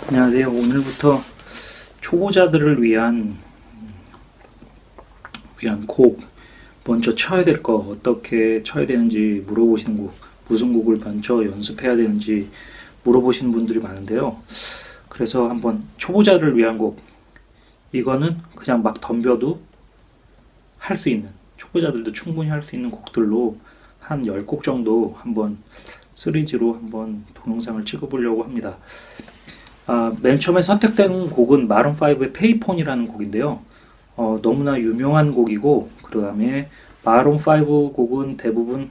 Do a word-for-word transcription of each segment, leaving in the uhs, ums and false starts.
안녕하세요. 오늘부터 초보자들을 위한 위한 곡, 먼저 쳐야 될 거, 어떻게 쳐야 되는지 물어보시는 곡, 무슨 곡을 먼저 연습해야 되는지 물어보시는 분들이 많은데요. 그래서 한번 초보자를 위한 곡, 이거는 그냥 막 덤벼도 할 수 있는, 초보자들도 충분히 할 수 있는 곡들로 한 열 곡 정도 한번 시리즈로 한번 동영상을 찍어보려고 합니다. 아, 맨 처음에 선택된 곡은 마룬파이브의 페이폰이라는 곡인데요. 어, 너무나 유명한 곡이고, 그 다음에 마룬파이브 곡은 대부분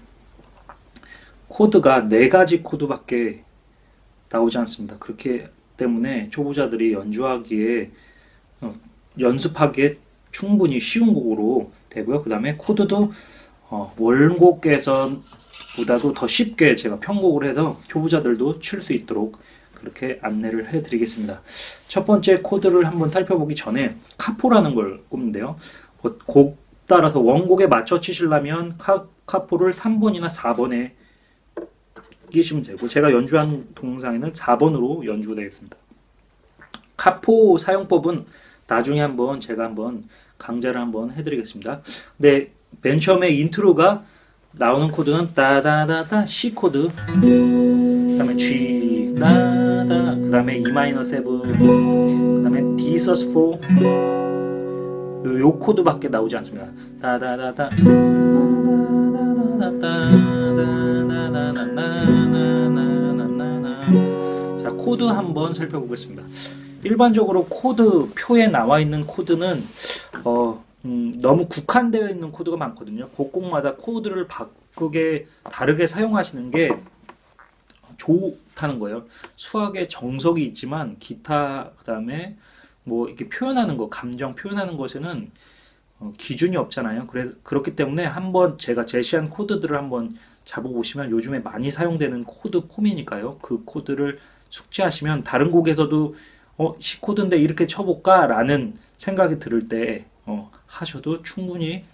코드가 네 가지 코드밖에 나오지 않습니다. 그렇기 때문에 초보자들이 연주하기에 어, 연습하기에 충분히 쉬운 곡으로 되고요. 그 다음에 코드도 어, 원곡에서보다도 더 쉽게 제가 편곡을 해서 초보자들도 칠 수 있도록 그렇게 안내를 해드리겠습니다. 첫 번째 코드를 한번 살펴보기 전에 카포라는 걸 꼽는데요. 곡 따라서 원곡에 맞춰 치시려면 카, 카포를 삼 번이나 사 번에 끼시면 되고, 제가 연주한 동영상에는 사 번으로 연주되겠습니다. 카포 사용법은 나중에 한번 제가 한번 강좌를 한번 해드리겠습니다. 근데 맨 처음에 인트로가 나오는 코드는 따다다다 C 코드, 그 다음에 G, 따다, 그 다음에 E 마이너 칠, 그 다음에 D 서스 사, 요, 요 코드밖에 나오지 않습니다. 따다다다, 자, 코드 한번 살펴보겠습니다. 일반적으로 코드 표에 나와 있는 코드는 어, 음, 너무 국한되어 있는 코드가 많거든요. 곡곡마다 코드를 바꾸게 다르게 사용하시는 게 좋다는 거예요. 수학에 정석이 있지만 기타, 그 다음에 뭐 이렇게 표현하는 거, 감정 표현하는 것에는 어, 기준이 없잖아요. 그래, 그렇기 때문에 한번 제가 제시한 코드들을 한번 잡아보시면 요즘에 많이 사용되는 코드 폼이니까요. 그 코드를 숙지하시면 다른 곡에서도 어, C 코드인데 이렇게 쳐볼까? 라는 생각이 들을 때 어, 하셔도 충분히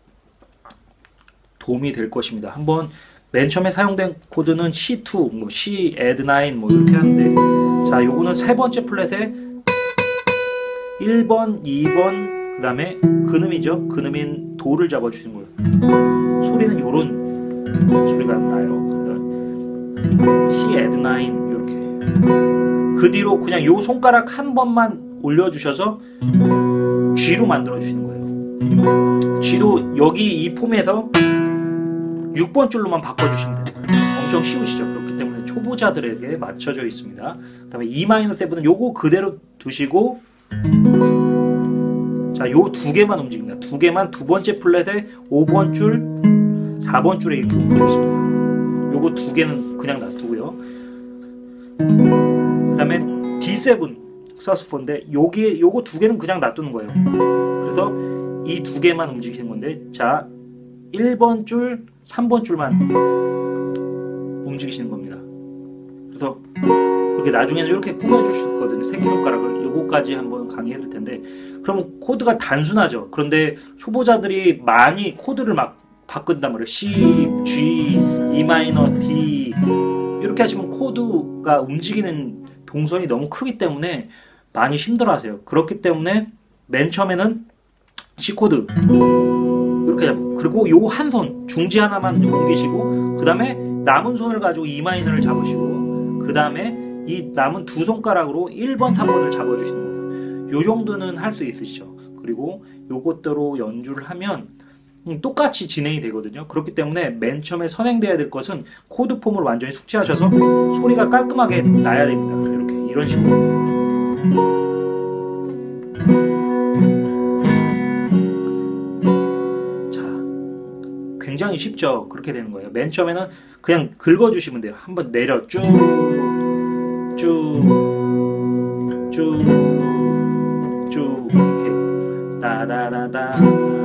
도움이 될 것입니다. 한번 맨 처음에 사용된 코드는 씨 투, 뭐 C add 나인 뭐 이렇게 하는데, 자, 요거는 세 번째 플랫에 일 번, 이 번, 그 다음에 근음이죠. 근음인 도를 잡아주시는 거예요. 소리는 요런 소리가 나요. 그래서 C add 나인 이렇게. 그 뒤로 그냥 요 손가락 한 번만 올려주셔서 G로 만들어 주시는 거예요. G도 여기 이 폼에서 육 번 줄로만 바꿔주시면 돼요. 엄청 쉬우시죠? 그렇기 때문에 초보자들에게 맞춰져 있습니다. 그 다음에 E 마이너 칠은 요거 그대로 두시고, 자, 요 두 개만 움직입니다. 두 개만 두 번째 플랫에 오 번 줄, 사 번 줄에 이렇게 움직이십니다. 요거 두 개는 그냥 놔두고요. 그 다음에 디 세븐 서스포인데 여기 요거 두 개는 그냥 놔두는 거예요. 그래서 이 두 개만 움직이시는 건데, 자, 일 번 줄, 삼 번 줄만 움직이시는 겁니다. 그래서 이렇게 나중에는 이렇게 꾸며줄 수 있거든요. 새끼손가락을. 요거까지 한번 강의해 드릴 텐데, 그럼 코드가 단순하죠. 그런데 초보자들이 많이 코드를 막 바꾼단 말이에요. C, G, E 마이너, D 이렇게 하시면 코드가 움직이는 동선이 너무 크기 때문에 많이 힘들어하세요. 그렇기 때문에 맨 처음에는 C 코드 이렇게 잡고, 그리고 요 한 손 중지 하나만 옮기시고, 그 다음에 남은 손을 가지고 E 마이너를 잡으시고, 그 다음에 이 남은 두 손가락으로 일 번, 삼 번을 잡아주시는 거예요. 요 정도는 할 수 있으시죠. 그리고 요것대로 연주를 하면 똑같이 진행이 되거든요. 그렇기 때문에 맨 처음에 선행돼야 될 것은 코드 폼을 완전히 숙지하셔서 소리가 깔끔하게 나야 됩니다. 이렇게 이런 식으로. 자, 굉장히 쉽죠. 그렇게 되는 거예요. 맨 처음에는 그냥 긁어주시면 돼요. 한번 내려 쭉, 쭉, 쭉, 쭉 이렇게 따다다다.